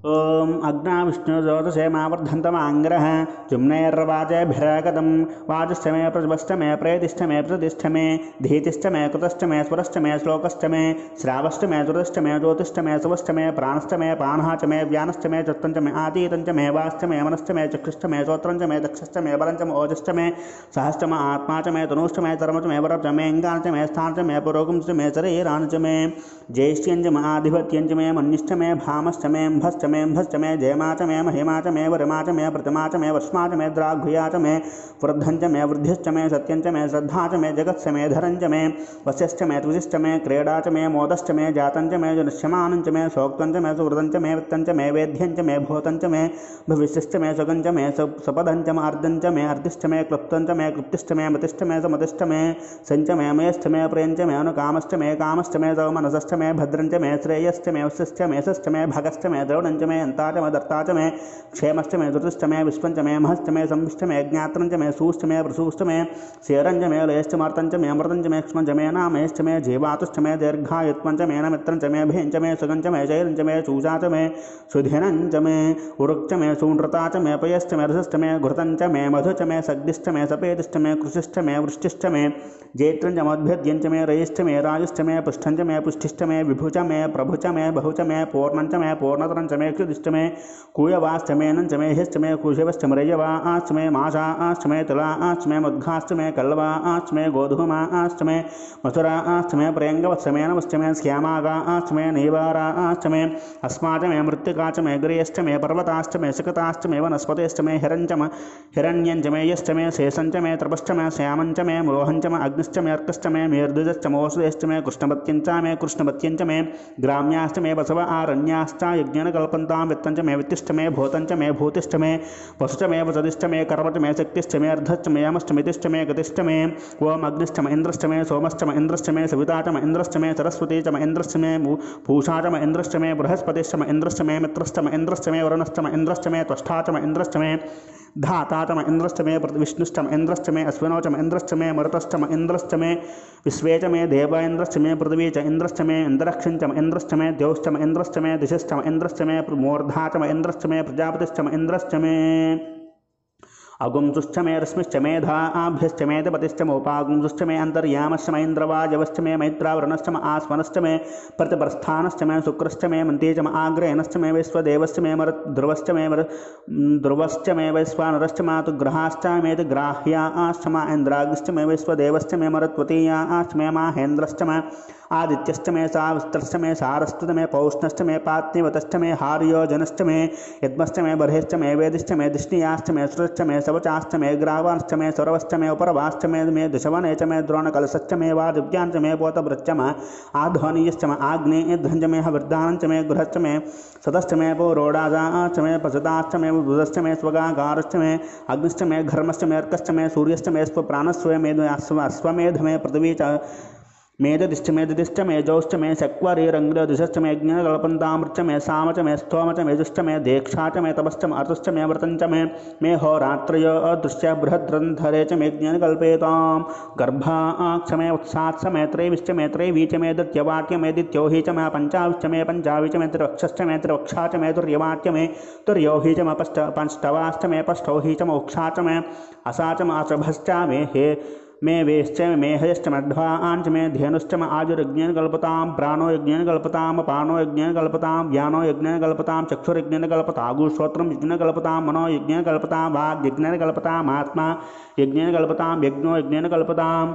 ओम अग्ना विष्णु ज्योतिषेमावर्धन्तमाङ्ग्रः जुम्नैर्वाचभिरागतं वाचश्च मे प्रजवश्च मे प्रेतिश्च मे प्रतिष्ठ मे धीतिश्च मे कृतश्च मे स्वरश्च मे श्लोकश्च मे श्रावश्च मे ज्योतिश्च मे ज्योतिश्च मे सुवश्च मे प्राणश्च मे पानः च मे व्यानश्च मे चत्तञ्च मे आतीतञ्च मे वाश्च मे मनश्च मे चक्षुश्च मे श्रोत्रञ्च मे दक्षश्च मे बलञ्च मे ओजश्च मे सहश्च मे आत्मा च मे तनुश्च मे चर्मच मे वरच मे अङ्गानि च मे स्थानं च मे पुरोगं च मे शरीराणि च मे ज्येष्ठ्यञ्च मे आधिपत्यञ्च मे मन्युश्च मे भामश्च मे अम्भश्च मे अंभश्च मे जयमा च मे महिमा च मे वरिमा च मे प्रतिमा च मे वस्मा च मे द्राघुया च मे वृद्धञ्च मे वृद्धिश्च मे सत्यञ्च मे श्रद्धा च मे जगत्स मे धरञ्च मे वस्यश्च मे तुजिश्च मे क्रीडा च मे मोदश्च मे जातञ्च मे जनिष्यमानञ्च मे सोक्तञ्च मे सुहृदञ्च मे वित्तञ्च मे वेद्यञ्च मे भूतञ्च मे भविष्यश्च मे सुगञ्च मे सपदञ्च मे अर्धञ्च मे अर्धिश्च मे क्लुप्तञ्च मे क्लुप्तिश्च मे मतिश्च मे समतिश्च मे सञ्च मे मयश्च मे प्रियञ्च मे अनुकामश्च मे कामश्च मे सौमनसश्च मे भद्रञ्च मे श्रेयश्च मे वस्यश्च मे सश्च मे भगश्च मे द्रवणञ्च मे अन्ता च मे दत्ता च मे क्षेमश्च मे धृतिश्च मे विश्वञ्च मे महश्च मे संविश्च मे ज्ञात्रञ्च मे सूश्च मे प्रसूश्च मे शेरञ्च मे लयश्च मार्तञ्च मे अमृतञ्च मे क्ष्मञ्च मे नामयश्च मे जीवातुश्च मे दीर्घायुत्वञ्च मे नमित्रञ्च मे भेञ्च मे सुगञ्च मे जैरञ्च मे चूजा च मे सुधिनञ्च मे उरुक्च मे सूनृता च मे पयश्च मे रसश्च मे घृतञ्च मे मधु च मे सग्दिश्च मे सपेतिश्च मे कृशिश्च मे वृष्टिश्च मे जैत्रञ्च मद्भेद्यञ्च मे रयिश्च मे राजुश्च मे पुष्ठञ्च मे पुष्टिश्च मे विभुच मे प्रभुच मे बहुच मे पूर्णञ्च मे पूर्णतरञ्च मे क्षुदिश्च मे कूयवाश्च मे नञ्च मे हिश्च मे कुशवश्च मृयवाश्च मे माशाश्च मे तुलाश्च मे मुद्घाश्च मे कल्वाश्च मे गोधूमाश्च मे मथुराश्च मे प्रियङ्गवश्च मे नमश्च मे श्यामागाश्च मे नीवाराश्च मे अस्माच मे मृत्तिका च मे गिरियश्च मे पर्वताश्च मे शकताश्च मे वनस्पतिश्च मे हिरण्यञ्च मे यश्च मे शेषञ्च मे तपश्च मे श्यामञ्च मे मोहञ्च मे अग्निश्च मे अर्कश्च मे मेर्दुजश्च मोषधश्च मे कृष्णपत्यञ्च मे कृष्णपत्यञ्च मे ग्राम्याश्च मे बसव आरण्याश्च यज्ञेन कल्पन्तां वित्तञ्च मे वित्तिश्च मे भूतञ्च मे भूतिश्च मे वसुश्च मे वसदिश्च मे कर्मच मे शक्तिश्च मे अर्धश्च मे यमश्च मितिश्च मे गतिश्च मे ओम अग्निश्च मे इन्द्रश्च मे सोमश्च मे इन्द्रश्च मे सविता च मे इन्द्रश्च मे सरस्वती च मे इन्द्रश्च मे पूषा च मे इन्द्रश्च मे बृहस्पतिश्च मे इन्द्रश्च मे मित्रश्च मे इन्द्रश्च मे वरुणश्च मे इन्द्रश्च मे त्वष्टा च मे इन्द्रश्च मे धाता च मे इन्द्रश्च मे विष्णुश्च मे इन्द्रश्च मे अश्विनो च मे इन्द्रश्च मे मरुतश्च मे इन्द्रश्च मे विश्वे च मे देव इन्द्रश्च मे पृथ्वी च इन्द्रश्च मे अन्तरिक्षं च मे इन्द्रश्च मे द्यौश्च मे इन्द्रश्च मे दिशश्च मे इन्द्रश्च मे मूर्धा च मे इन्द्रश्च मे प्रजापतिश्च मे इन्द्रश्च मे अगुंसुश्च मे रश्मिश्च मेधाभ्यश्च मे दपतिश्च मोपागुंसुश्च मे अन्तर्यामश्च मे इन्द्रवाजवश्च मे मैत्रावरणश्च मे आस्मनश्च मे प्रतिप्रस्थानश्च मे शुक्रश्च मे मन्ते च मे आग्रयणश्च मे वैश्वदेवश्च मे ध्रुवश्च मे ध्रुवश्च मे वैश्वानरश्च मातुग्रहाश्च मे ग्राह्याश्च मा इन्द्राग्निश्च मे वैश्वदेवश्च मे मरुत्वतीयाश्च मे माहेन्द्रश्च मे आदित्यश्च मे सावित्रश्च मे सारस्वत मे पौष्णश्च मे पात्निवतश्च मे हार्योजनश्च मे यद्मश्च मे बर्हिश्च मे वेदिश्च मे दिष्णियाश्च मे सुरश्च मे सवचाश्च मे ग्रावाश्च मे सौरवश्च मे उपरवाश्च मे दशवने च मे द्रोणकलशश्च मे वादिव्याञ्च मे पोतभृच्च मे आध्वनीयश्च मे आग्नेयध्वञ्च मे हविर्दानञ्च मे गृहश्च मे सतश्च मे पौरोडाजाश्च मे पशुताश्च मे बुधश्च मे स्वगाकारश्च मे अग्निश्च मे घर्मश्च मे अर्कश्च मे सूर्यश्च मे स्वप्राणस्व मे अश्वमेध मे पृथ्वी च मेददिश्च मे दिदिश्च मे जौश्च मे शक्वरीरङ्गदिशश्च मे ज्ञानकल्पन्तामृच्च मे साम च मे स्तोम च मे जुश्च मे देक्षा च मे तपश्च मे अतुश्च मे व्रतञ्च मे होरात्रय अदृश्य बृहद्रन्धरे च मे ज्ञानकल्पेतां गर्भाक्ष मे उत्सात्स मे त्रैविश्च मे त्रैवी च मे दत्यवाक्य मे दित्योहि च मे पञ्चाविश्च मे पञ्चावि च मे त्रिवक्षश्च मे त्रिवक्षा च मे तुर्यवाक्य मे तुर्योहि च मे पञ्चवाश्च मे पष्टौहि च मे उक्षा च मे असा च मे अशभश्च मे हे मे वेश्च मे हयश्च मध्वाञ्च मे धेनुश्च मे आयुर्यज्ञेन कल्पतां प्राणो यज्ञेन कल्पतां पानो यज्ञेन कल्पतां व्यानो यज्ञेन कल्पतां चक्षुर्यज्ञेन कल्पतां श्रोत्रं यज्ञेन कल्पतां मनो यज्ञेन कल्पतां वाग् यज्ञेन कल्पतां आत्मा यज्ञेन कल्पतां यज्ञो यज्ञेन कल्पताम्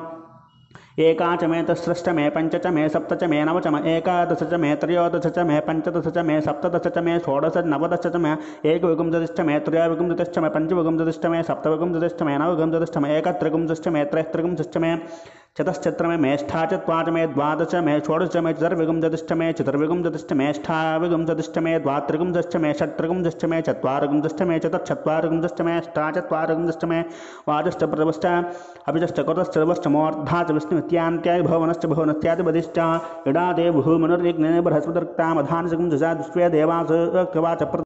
एका च मे तस्रश्च मे पञ्च च मे सप्त च मे नव च मे एकादश च मे त्रयोदश च मे पञ्चदश च मे सप्तदश च मे षोडश नवदश च मे एकविंशतिश्च मे त्रयोविंशतिश्च मे पञ्चविंशतिश्च मे सप्तविंशतिश्च मे नवविंशतिश्च मे एकत्रिंशतिश्च मे त्रयस्त्रिंशतिश्च मे चतश्चत्र मे मेष्ठा चत्वाच मे द्वादश मे षोडश मे चतुर्विंशतिश्च मे चतुर्विंशतिश्च मे अष्टाविंशतिश्च मे द्वात्रिंशतिश्च मे षट्त्रिंशतिश्च मे चत्वारिंशतिश्च मे चतुश्चत्वारिंशतिश्च मे अष्टाचत्वारिंशतिश्च मे वाजश्च प्रभश्च अभिजश्च कृतश्च वश्च मोर्धा च विष्णुमित्यान्त्याय भुवनश्च भुवनस्यादिपदिश्च इडादे भूमनुर्यज्ञेन बृहस्पतिर्क्तामधानसगं जजा दुष्वे देवास